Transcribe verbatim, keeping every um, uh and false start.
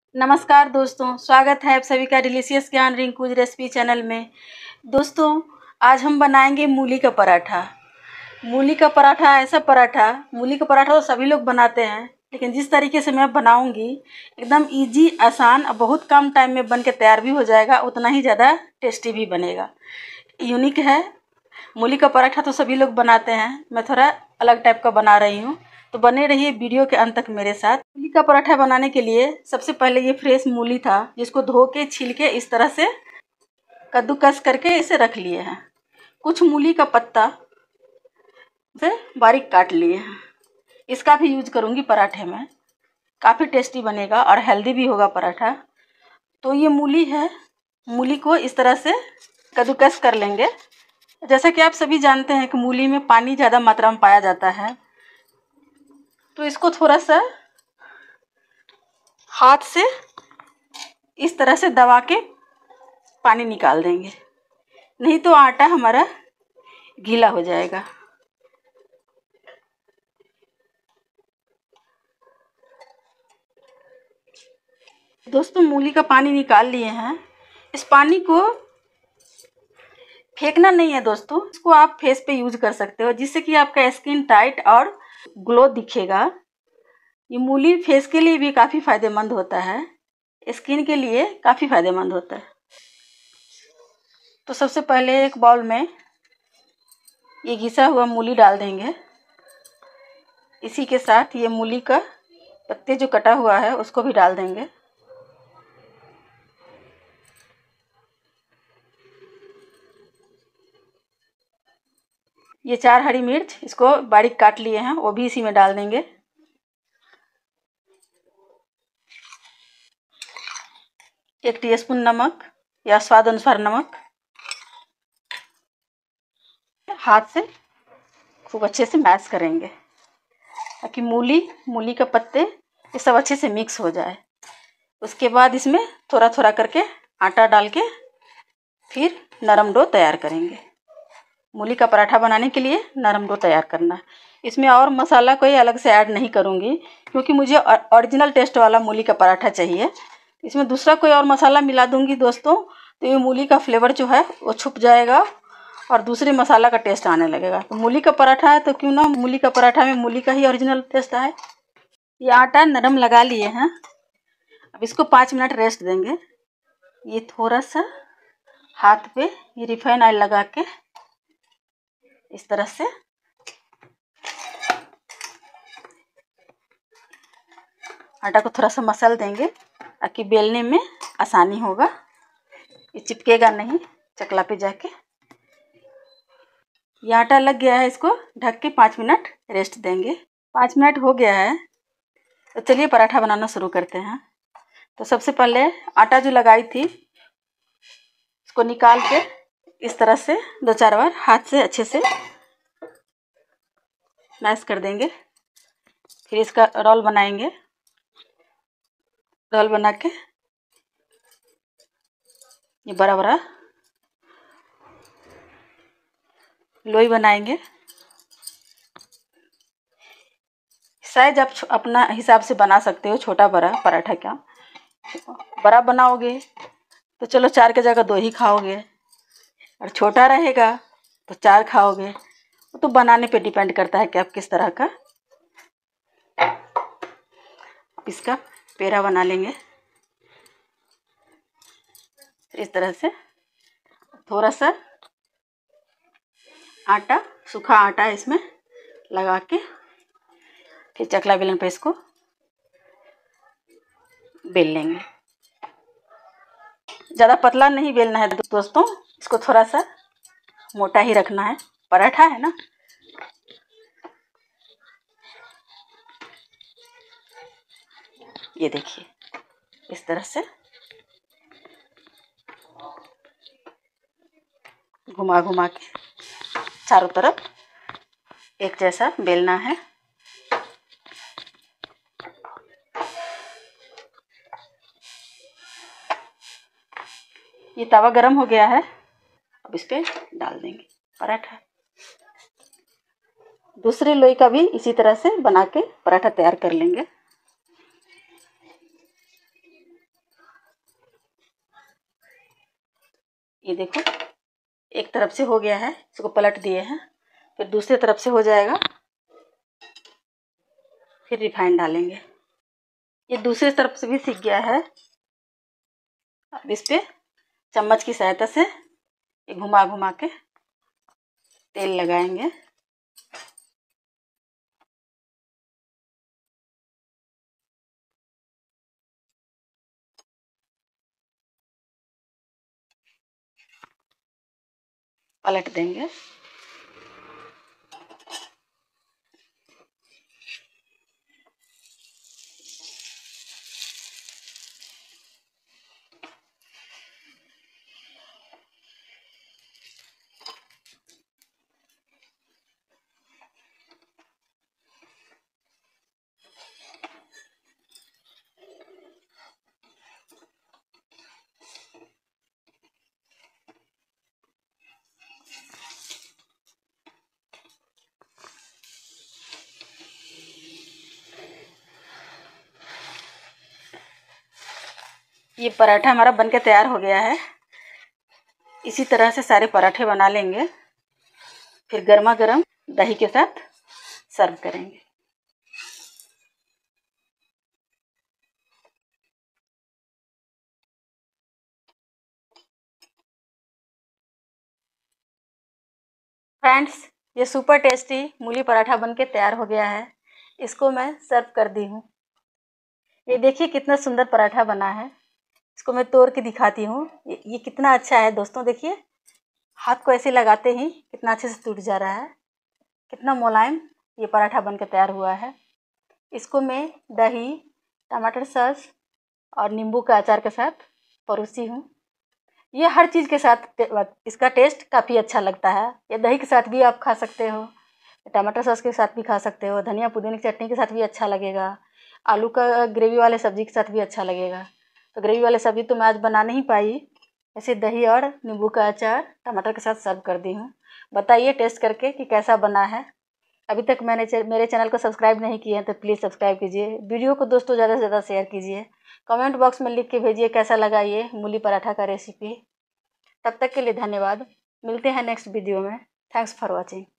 नमस्कार दोस्तों, स्वागत है आप सभी का डिलीशियस ज्ञान रिंकूज रेसिपी चैनल में। दोस्तों, आज हम बनाएंगे मूली का पराठा। मूली का पराठा ऐसा पराठा मूली का पराठा तो सभी लोग बनाते हैं, लेकिन जिस तरीके से मैं बनाऊंगी एकदम इजी, आसान और बहुत कम टाइम में बन के तैयार भी हो जाएगा, उतना ही ज़्यादा टेस्टी भी बनेगा। यूनिक है। मूली का पराठा तो सभी लोग बनाते हैं, मैं थोड़ा अलग टाइप का बना रही हूँ, तो बने रहिए वीडियो के अंत तक मेरे साथ। मूली का पराठा बनाने के लिए सबसे पहले ये फ्रेश मूली था, जिसको धो के छील के इस तरह से कद्दूकस करके इसे रख लिए हैं। कुछ मूली का पत्ता से बारीक काट लिए हैं, इसका भी यूज करूँगी पराठे में, काफ़ी टेस्टी बनेगा और हेल्दी भी होगा पराठा। तो ये मूली है, मूली को इस तरह से कद्दूकस कर लेंगे। जैसा कि आप सभी जानते हैं कि मूली में पानी ज़्यादा मात्रा में पाया जाता है, तो इसको थोड़ा सा हाथ से इस तरह से दबा के पानी निकाल देंगे, नहीं तो आटा हमारा गीला हो जाएगा। दोस्तों, मूली का पानी निकाल लिए हैं। इस पानी को फेंकना नहीं है दोस्तों, इसको आप फेस पे यूज कर सकते हो, जिससे कि आपका स्किन टाइट और ग्लो दिखेगा। ये मूली फेस के लिए भी काफ़ी फायदेमंद होता है, स्किन के लिए काफ़ी फायदेमंद होता है। तो सबसे पहले एक बाउल में ये घिसा हुआ मूली डाल देंगे। इसी के साथ ये मूली का पत्ते जो कटा हुआ है उसको भी डाल देंगे। ये चार हरी मिर्च इसको बारीक काट लिए हैं, वो भी इसी में डाल देंगे। एक टीस्पून नमक या स्वाद अनुसार नमक। हाथ से खूब अच्छे से मैश करेंगे ताकि मूली मूली के पत्ते ये सब अच्छे से मिक्स हो जाए। उसके बाद इसमें थोड़ा थोड़ा करके आटा डाल के फिर नरम डो तैयार करेंगे। मूली का पराठा बनाने के लिए नरम डो तैयार करना है। इसमें और मसाला कोई अलग से ऐड नहीं करूँगी, क्योंकि मुझे ओरिजिनल टेस्ट वाला मूली का पराठा चाहिए। इसमें दूसरा कोई और मसाला मिला दूँगी दोस्तों, तो ये मूली का फ्लेवर जो है वो छुप जाएगा और दूसरे मसाला का टेस्ट आने लगेगा। तो मूली का पराठा है तो क्यों ना मूली का पराठा में मूली का ही ओरिजिनल टेस्ट आए। ये आटा नरम लगा लिए हैं, अब इसको पाँच मिनट रेस्ट देंगे। ये थोड़ा सा हाथ पे ये रिफाइन ऑयल लगा के इस तरह से आटा को थोड़ा सा मसल देंगे ताकि बेलने में आसानी होगा, ये चिपकेगा नहीं चकला पे जाके। ये आटा लग गया है, इसको ढक के पाँच मिनट रेस्ट देंगे। पाँच मिनट हो गया है, तो चलिए पराठा बनाना शुरू करते हैं। तो सबसे पहले आटा जो लगाई थी इसको निकाल के इस तरह से दो चार बार हाथ से अच्छे से मैश कर देंगे। फिर इसका रोल बनाएंगे। रोल बना के ये बड़ा बड़ा लोई बनाएंगे। साइज आप अपना हिसाब से बना सकते हो, छोटा बड़ा पराठा का। बड़ा बनाओगे तो चलो चार के जगह दो ही खाओगे, और छोटा रहेगा तो चार खाओगे। वो तो बनाने पे डिपेंड करता है कि आप किस तरह का। इसका पेड़ा बना लेंगे इस तरह से। थोड़ा सा आटा, सूखा आटा इसमें लगा के फिर चकला बेलन पे इसको बेल लेंगे। ज़्यादा पतला नहीं बेलना है दोस्तों, इसको थोड़ा सा मोटा ही रखना है, पराठा है ना। ये देखिए इस तरह से घुमा घुमा के चारों तरफ एक जैसा बेलना है। ये तवा गरम हो गया है, अब इस पे डाल देंगे पराठा। दूसरे लोई का भी इसी तरह से बना के पराठा तैयार कर लेंगे। ये देखो एक तरफ से हो गया है, इसको पलट दिए हैं, फिर दूसरी तरफ से हो जाएगा, फिर रिफाइंड डालेंगे। ये दूसरी तरफ से भी सीख गया है। अब इस पे चम्मच की सहायता से ये घुमा घुमा के तेल लगाएंगे। पलट देंगे। ये पराठा हमारा बनके तैयार हो गया है। इसी तरह से सारे पराठे बना लेंगे, फिर गर्मा गर्म दही के साथ सर्व करेंगे। फ्रेंड्स, ये सुपर टेस्टी मूली पराठा बनके तैयार हो गया है। इसको मैं सर्व कर दी हूँ। ये देखिए कितना सुंदर पराठा बना है। इसको मैं तोड़ के दिखाती हूँ। ये, ये कितना अच्छा है दोस्तों, देखिए हाथ को ऐसे लगाते ही कितना अच्छे से टूट जा रहा है। कितना मुलायम ये पराठा बनकर तैयार हुआ है। इसको मैं दही, टमाटर सॉस और नींबू का अचार के साथ परोसी हूँ। ये हर चीज़ के साथ इसका टेस्ट काफ़ी अच्छा लगता है। ये दही के साथ भी आप खा सकते हो, टमाटर सॉस के साथ भी खा सकते हो, धनिया पुदीने की चटनी के साथ भी अच्छा लगेगा, आलू का ग्रेवी वाले सब्ज़ी के साथ भी अच्छा लगेगा। तो ग्रेवी वाले सब्ज़ी तो मैं आज बना नहीं पाई, ऐसे दही और नींबू का अचार टमाटर के साथ सर्व कर दी हूँ। बताइए टेस्ट करके कि कैसा बना है। अभी तक मैंने मेरे चैनल को सब्सक्राइब नहीं किए हैं तो प्लीज़ सब्सक्राइब कीजिए। वीडियो को दोस्तों ज़्यादा से ज़्यादा शेयर कीजिए। कमेंट बॉक्स में लिख के भेजिए कैसा लगा ये मूली पराठा का रेसिपी। तब तक के लिए धन्यवाद। मिलते हैं नेक्स्ट वीडियो में। Thanks for watching.